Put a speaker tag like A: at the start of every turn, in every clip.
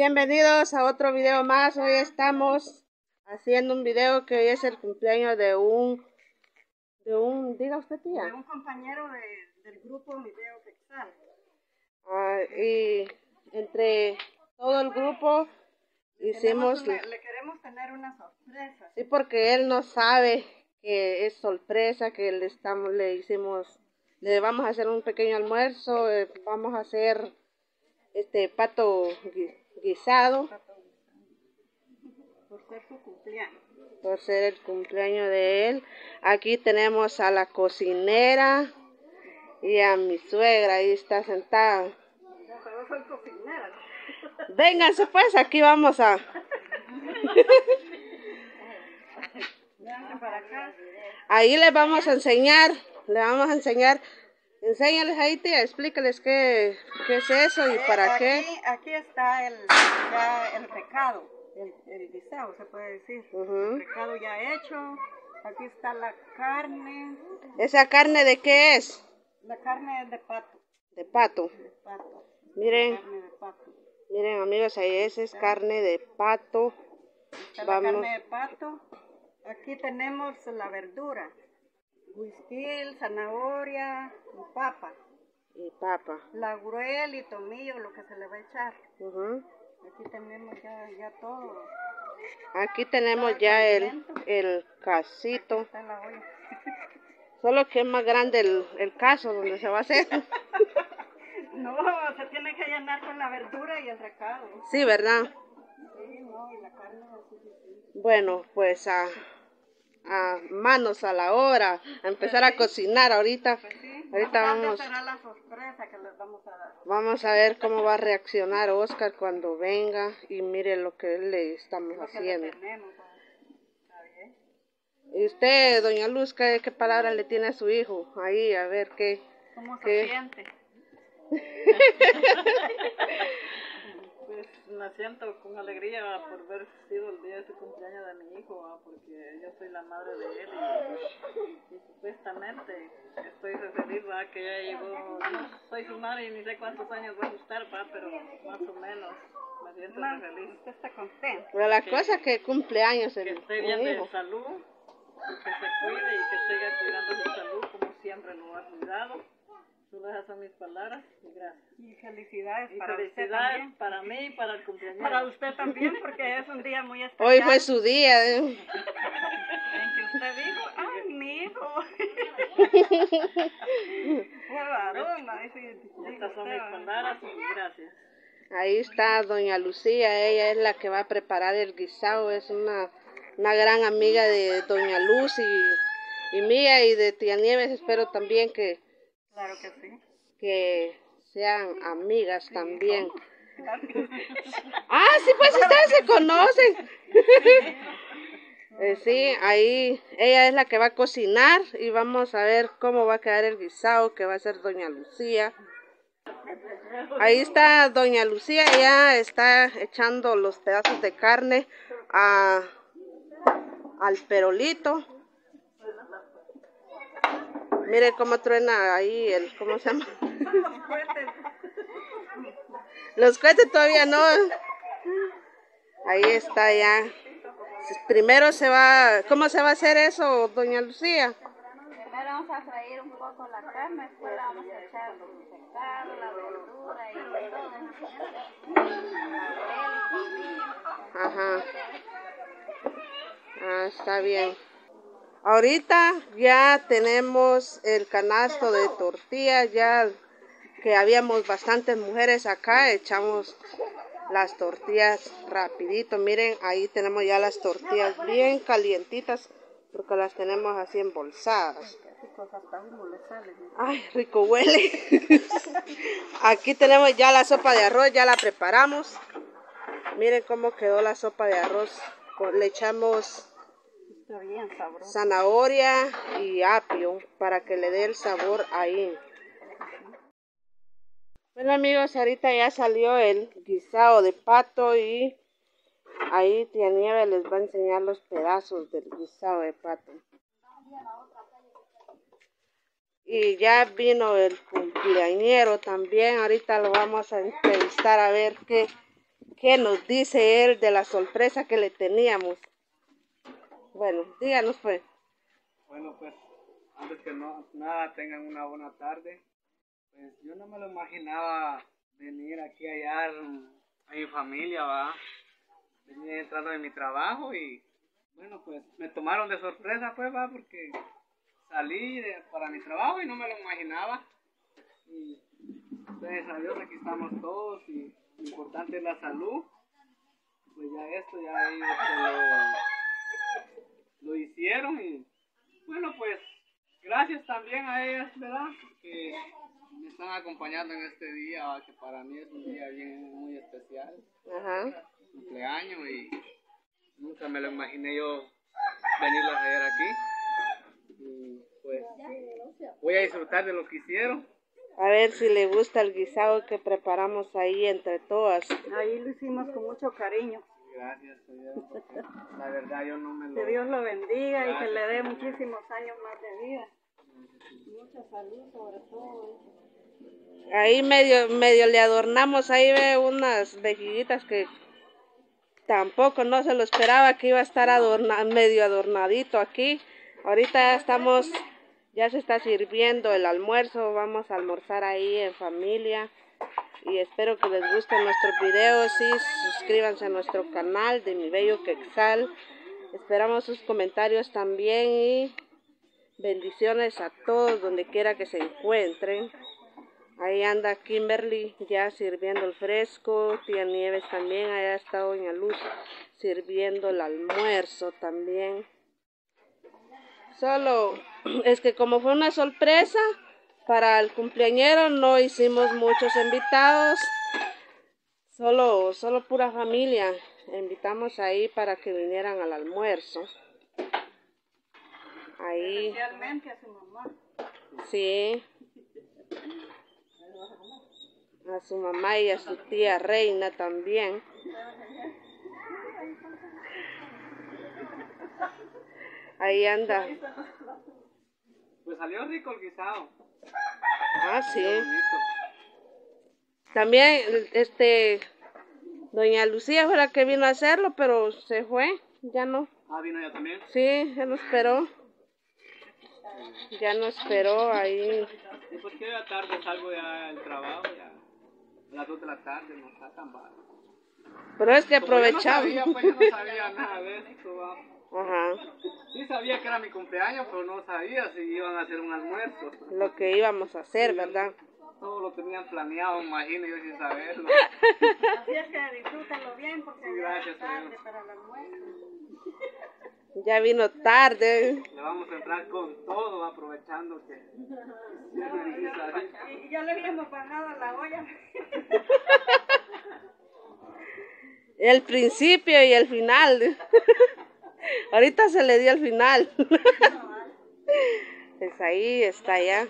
A: Bienvenidos a otro video más. Hoy estamos haciendo un video que hoy es el cumpleaños de un diga usted, tía.
B: De un compañero del grupo Video Quetzal.
A: Y entre todo el grupo hicimos...
B: Le queremos tener una sorpresa.
A: Sí, porque él no sabe que es sorpresa, que le vamos a hacer un pequeño almuerzo, vamos a hacer pato guisado.
B: Por ser su cumpleaños.
A: Por ser el cumpleaños de él. Aquí tenemos a la cocinera y a mi suegra, ahí está sentada.
B: Yo soy cocinera.
A: Vénganse pues, aquí vamos a...
B: Vénganse para acá.
A: Ahí les vamos a enseñar, enséñales ahí, tía, explícales qué es eso y para qué.
B: Aquí está el recado, el guisado se puede decir. El recado ya hecho. Aquí está la carne.
A: ¿Esa carne de qué es?
B: La carne es de pato.
A: De pato.
B: De pato.
A: Miren,
B: Carne de pato.
A: miren amigos, ahí esa es carne de pato.
B: Está la carne de pato. Aquí tenemos la verdura. Huisquil, zanahoria y papa.
A: Y papa.
B: Laurel y tomillo, lo que se le va a echar. Aquí tenemos ya todo.
A: Aquí tenemos ya el casito.
B: Está en la olla.
A: Solo que es más grande el caso donde se va a hacer.
B: No, se tiene que llenar con la verdura y el recado.
A: Sí, ¿verdad?
B: Sí, no, y la carne así.
A: Bueno, pues a manos a la obra, a empezar a cocinar ahorita.
B: Pues sí,
A: ahorita vamos.
B: Será la sorpresa que les vamos a dar.
A: Vamos a ver cómo va a reaccionar Oscar cuando venga y mire lo que le estamos haciendo.
B: Está bien.
A: Y usted, doña Luz, ¿qué palabra le tiene a su hijo? Ahí, a ver qué.
B: ¿Cómo se siente? Pues me siento con alegría por haber sido el día de su cumpleaños de mi hijo, porque yo soy la madre de él y supuestamente estoy feliz, que ya llegó, no soy su madre y ni sé cuántos años va a estar, pero más o menos me siento muy feliz. ¿Usted está contento?
A: Pero la cosa que cumpleaños
B: que esté bien de salud, que se cuide y que siga cuidando su salud como siempre lo ha cuidado. Solo esas son mis palabras y gracias. Y felicidades para usted también. Para mí y para el cumpleaños. Para usted también, porque es un día muy especial.
A: Hoy fue su día.
B: En que usted dijo, ¡ay, mi hijo! ¡Qué varón! Estas son mis palabras y gracias.
A: Ahí está doña Lucía, ella es la que va a preparar el guisado, es una gran amiga de doña Luz y mía y de tía Nieves, espero también que...
B: Claro que sí.
A: Que sean amigas también.
B: Ah,
A: sí, pues ustedes se conocen. Sí, ahí ella es la que va a cocinar y vamos a ver cómo va a quedar el guisado que va a hacer doña Lucía. Ahí está doña Lucía, ya está echando los pedazos de carne al perolito. Mire cómo truena ahí ¿cómo se llama? Los cohetes todavía no. Ahí está ya. Primero ¿cómo se va a hacer eso, doña Lucía?
C: Primero vamos a freír un poco la carne, después la vamos a echar la verdura y todo.
A: Ajá. Está bien. Ahorita ya tenemos el canasto de tortillas, ya que habíamos bastantes mujeres acá, echamos las tortillas rapidito. Miren, ahí tenemos ya las tortillas bien calientitas porque las tenemos así embolsadas. Ay, rico huele. Aquí tenemos ya la sopa de arroz, ya la preparamos. Miren cómo quedó la sopa de arroz. Le echamos zanahoria y apio para que le dé el sabor ahí. Bueno amigos, ahorita ya salió el guisado de pato y ahí tía Nieve les va a enseñar los pedazos del guisado de pato. Y ya vino el cumpleañero también, ahorita lo vamos a entrevistar a ver qué qué nos dice él de la sorpresa que le teníamos. Bueno, díganos pues.
D: Bueno, pues, antes que nada tengan una buena tarde. Pues yo no me lo imaginaba venir aquí a hallar a mi familia, va. Venía entrando de mi trabajo y, bueno, pues me tomaron de sorpresa, pues, va, porque salí para mi trabajo y no me lo imaginaba. Y gracias a Dios aquí estamos todos y lo importante es la salud. Pues ya esto, ya ellos lo hicieron y bueno, pues gracias también a ellas, ¿verdad? Porque me están acompañando en este día, que para mí es un día bien muy especial.
A: Ajá.
D: Cumpleaños y nunca me lo imaginé yo venirlas a ver aquí. Y pues voy a disfrutar de lo que hicieron.
A: A ver si le gusta el guisado que preparamos ahí entre todas.
B: Ahí lo hicimos con mucho cariño.
D: Gracias, señor, porque la verdad yo no me lo...
B: Que Dios lo bendiga y que le dé muchísimos años más de vida. Mucha salud sobre todo.
A: Ahí medio le adornamos, ahí ve unas vejiguitas que tampoco no se lo esperaba que iba a estar medio adornadito aquí. Ahorita ya se está sirviendo el almuerzo, vamos a almorzar ahí en familia. Y espero que les gusten nuestros videos y suscríbanse a nuestro canal de Mi Bello Quetzal. Esperamos sus comentarios también y bendiciones a todos donde quiera que se encuentren. Ahí anda Kimberly ya sirviendo el fresco, tía Nieves también, allá está doña Luz sirviendo el almuerzo también. Solo es que como fue una sorpresa para el cumpleañero no hicimos muchos invitados, solo pura familia. Invitamos ahí para que vinieran al almuerzo. Ahí.
B: Especialmente a su mamá.
A: Sí. A su mamá y a su tía Reina también. Ahí anda.
D: Pues salió rico el guisado.
A: Ah, sí.
D: Bonito.
A: También, doña Lucía fue la que vino a hacerlo, pero se fue, ya no.
D: Ah, vino ella también.
A: Sí, ya no esperó. Ya no esperó ahí.
D: Y pues que ya tarde salgo ya del trabajo, ya a las 2 de la tarde, no está tan mal.
A: Pero es que
D: Como
A: aprovechamos.
D: yo no sabía nada de esto, va.
A: Ajá.
D: Sí sabía que era mi cumpleaños, pero no sabía si iban a hacer un almuerzo.
A: Lo que íbamos a hacer, ¿verdad?
D: Todo lo tenían planeado, imagino yo sin saberlo.
B: Así es que disfrútalo bien porque
D: Sí,
B: ya
D: gracias,
B: es tarde
D: señor.
B: para el almuerzo.
A: Ya vino tarde.
D: Le vamos a entrar con todo, aprovechando que...
B: Y ya le habíamos bajado a la olla.
A: El principio y el final. Ahorita se le dio el final. Pues ahí está ya.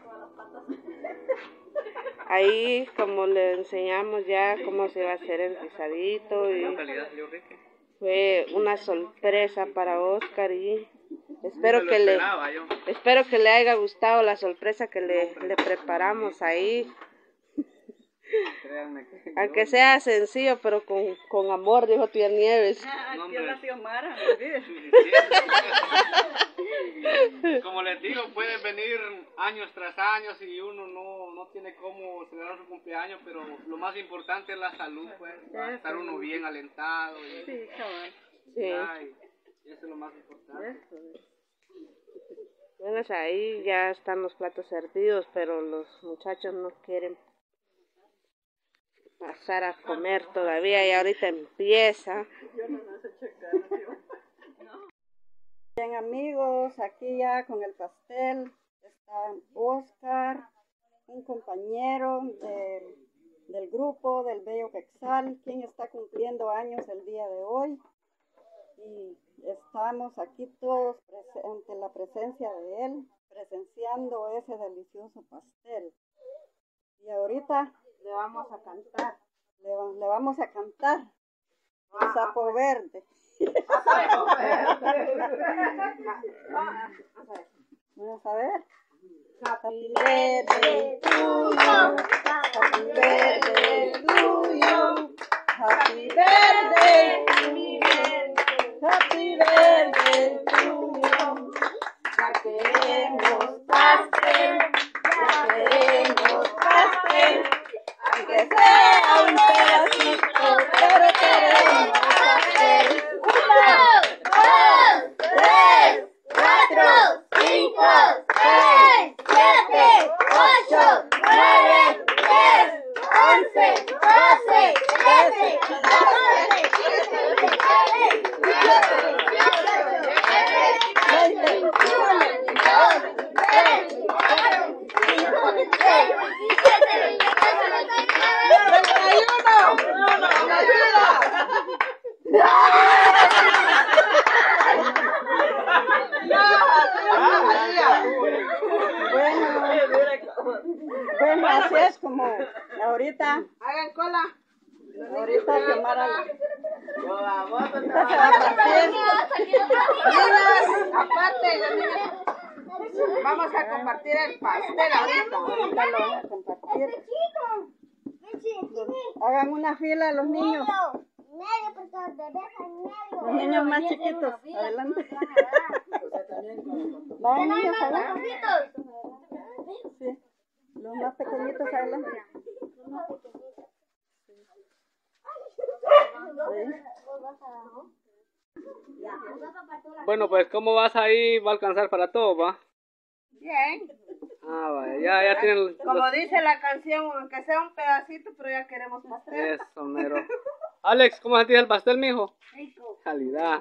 A: Ahí como le enseñamos ya cómo se va a hacer el guisadito y
D: En realidad salió rico.
A: fue una sorpresa para Oscar y espero
D: No me lo
A: que
D: esperaba yo.
A: espero que le haya gustado la sorpresa que le preparamos ahí.
D: Créanme que...
A: Aunque sea sencillo, pero con amor, dijo tía Nieves.
B: Aquí la Xiomara,
D: Como les digo, pueden venir años tras años y uno no tiene cómo celebrar su cumpleaños, pero lo más importante es la salud, pues, va a estar uno bien alentado y,
B: Sí, chaval.
A: Sí.
D: y eso es lo más importante.
A: Bueno, ahí ya están los platos servidos, pero los muchachos no quieren pasar a comer todavía y ahorita empieza.
B: Bien amigos, aquí ya con el pastel está Oscar, un compañero del grupo del Bello Quetzal, quien está cumpliendo años el día de hoy. Y estamos aquí todos ante la presencia de él, presenciando ese delicioso pastel. Y ahorita le vamos a cantar. Le vamos a cantar el sapo verde. Vamos a ver. Happy birthday to you. Happy birthday to you.
A: Happy birthday to me. Happy birthday to me. Ya queremos pastel, ya queremos pastel. Aunque sea un pedacito, pero queremos pastel. 1, 2, 3, 4, 5, 6, 7, 8, 9, 10, 11, 12, 13, 14, 15, 16, 17, 18, 19, 20, 21, 22, 23, 24, 25, 26, 27, 28,
E: Bueno, así es como ahorita.
A: Hagan cola.
E: Ahorita Xiomara ahorita se va a partir.
A: Niñas, aparte, las niñas, vamos a compartir el pastel ahorita.
E: Ahorita lo van a compartir. Hagan una fila los niños. Los niños más chiquitos, adelante. Van niños, adelante. Sí. Los más pequeñitos, adelante.
D: Bueno, pues, ¿cómo vas ahí? ¿Va a alcanzar para todo, va?
A: Bien.
D: Ah, vaya, ya tienen
A: Como dice la canción, aunque sea un pedacito, pero ya queremos pastel.
D: Eso, mero. Alex, ¿cómo sentís el pastel, mijo? Calidad.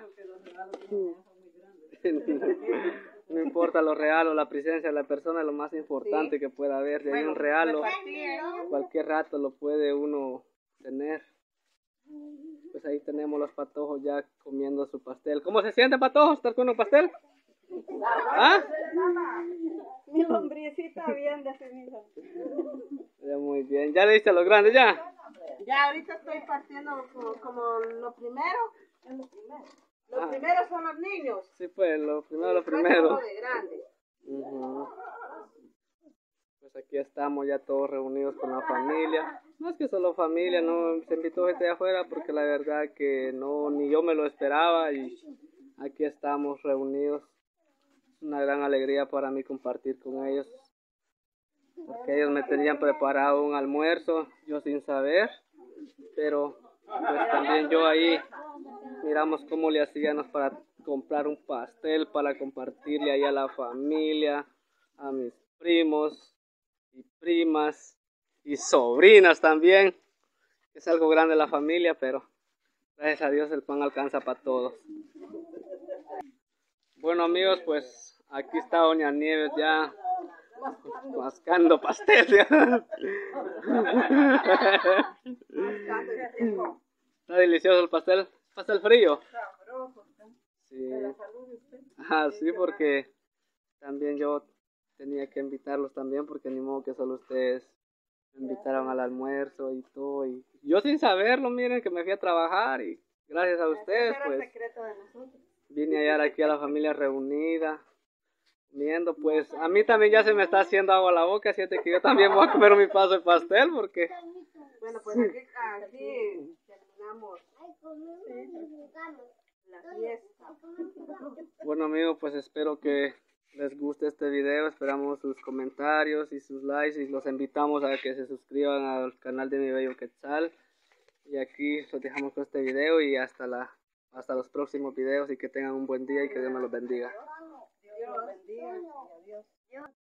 D: No importa los regalos, la presencia de la persona es lo más importante que pueda haber. Si hay un regalo, cualquier rato lo puede uno tener. Pues ahí tenemos los patojos ya comiendo su pastel. ¿Cómo se siente, patojos, estar con un pastel? ¿Ah?
E: Mi lombricita bien definida.
D: Ya, muy bien. ¿Ya le diste a los grandes ya?
A: Ya ahorita estoy partiendo como lo primero. Los primeros son los niños.
D: Sí, pues, lo primero,
A: Después son los de grandes.
D: Ujú. Pues aquí estamos ya todos reunidos con la familia. No es que solo familia, no se invitó gente de afuera porque la verdad que no, ni yo me lo esperaba y aquí estamos reunidos. Es una gran alegría para mí compartir con ellos porque ellos me tenían preparado un almuerzo, yo sin saber, pero pues también yo ahí miramos cómo le hacíamos para comprar un pastel para compartirle ahí a la familia, a mis primos y primas y sobrinas también. Es algo grande la familia, pero gracias a Dios el pan alcanza para todos. Bueno, amigos, pues aquí está doña Nieves ya mascando pastel. Está delicioso el pastel. Pastel frío. Sí. Sí, porque también yo tenía que invitarlos también, porque ni modo que solo ustedes me invitaron al almuerzo y todo. Y yo sin saberlo, miren que me fui a trabajar y gracias a ustedes, pues vine a hallar aquí a la familia reunida, viendo, pues a mí también ya se me está haciendo agua a la boca, así que yo también voy a comer mi paso de pastel, porque...
A: Bueno, pues aquí terminamos la fiesta.
D: Bueno, amigos, pues espero que les guste este video, esperamos sus comentarios y sus likes y los invitamos a que se suscriban al canal de Mi Bello Quetzal. Y aquí los dejamos con este video y hasta los próximos videos y que tengan un buen día y que Dios me los bendiga.
E: Dios los bendiga y adiós.